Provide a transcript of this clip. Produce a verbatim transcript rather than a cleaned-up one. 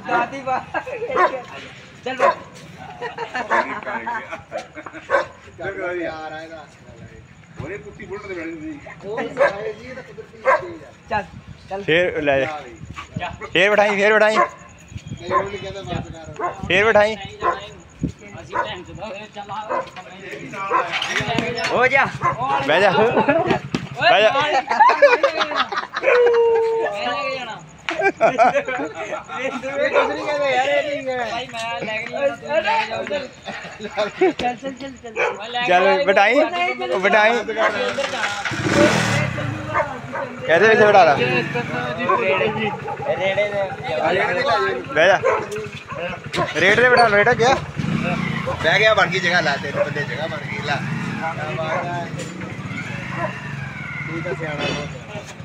दादी बात चल चल चल फिर ले फिर बैठाई फिर बैठाई फिर बैठाई हो जा बह जा बह जा चल बैठाई बैठाई कैसे वैसे बैठा रहा बह जा रेट से बैठा रेट क्या बह गया बन गई जगह ला तेरे बंदे जगह बन गई ला ठीक है सियाना